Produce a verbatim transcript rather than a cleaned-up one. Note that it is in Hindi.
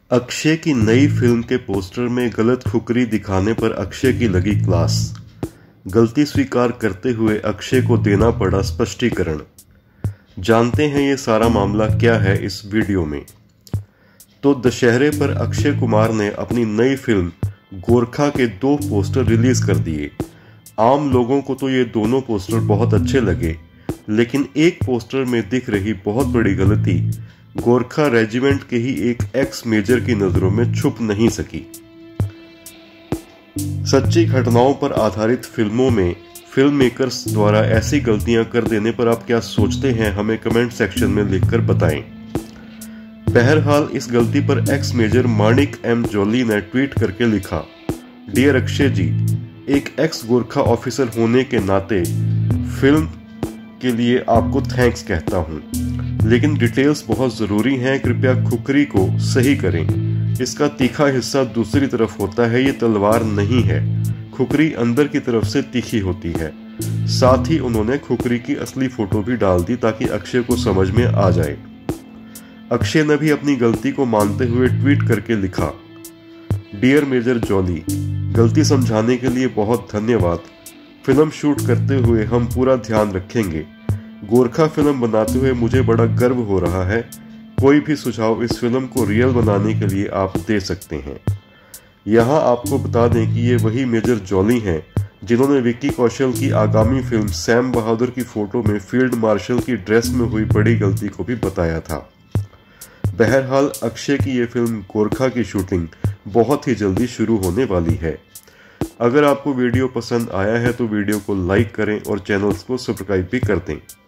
अक्षय की नई फिल्म के पोस्टर में गलत फुकरी दिखाने पर अक्षय की लगी क्लास। गलती स्वीकार करते हुए अक्षय को देना पड़ा स्पष्टीकरण। जानते हैं ये सारा मामला क्या है इस वीडियो में। तो दशहरे पर अक्षय कुमार ने अपनी नई फिल्म गोरखा के दो पोस्टर रिलीज कर दिए। आम लोगों को तो ये दोनों पोस्टर बहुत अच्छे लगे, लेकिन एक पोस्टर में दिख रही बहुत बड़ी गलती गोरखा रेजिमेंट के ही एक एक्स मेजर की नजरों में छुप नहीं सकी। सच्ची घटनाओं पर आधारित फिल्मों में फिल्म मेकर्स द्वारा ऐसी गलतियां कर देने पर आप क्या सोचते हैं, हमें कमेंट सेक्शन में लिखकर बताएं। बहरहाल इस गलती पर ex major Manik M Jolly ने ट्वीट करके लिखा, डियर अक्षय जी, एक एक्स गोरखा ऑफिसर होने के नाते फिल्म के लिए आपको थैंक्स कहता हूं, लेकिन डिटेल्स बहुत ज़रूरी हैं, कृपया खुकरी को सही करें। इसका तीखा हिस्सा दूसरी तरफ होता है, ये तलवार नहीं है। खुकरी अंदर की तरफ से तीखी होती है। साथ ही उन्होंने खुकरी की असली फोटो भी डाल दी ताकि अक्षय को समझ में आ जाए। अक्षय ने भी अपनी गलती को मानते हुए ट्वीट करके लिखा, डियर मेजर जॉली, गलती समझाने के लिए बहुत धन्यवाद। फिल्म शूट करते हुए हम पूरा ध्यान रखेंगे। गोरखा फिल्म बनाते हुए मुझे बड़ा गर्व हो रहा है। कोई भी सुझाव इस फिल्म को रियल बनाने के लिए आप दे सकते हैं। यहाँ आपको बता दें कि ये वही मेजर जॉली हैं जिन्होंने विक्की कौशल की आगामी फिल्म सैम बहादुर की फोटो में फील्ड मार्शल की ड्रेस में हुई बड़ी गलती को भी बताया था। बहरहाल अक्षय की ये फिल्म गोरखा की शूटिंग बहुत ही जल्दी शुरू होने वाली है। अगर आपको वीडियो पसंद आया है तो वीडियो को लाइक करें और चैनल्स को सब्सक्राइब भी कर दें।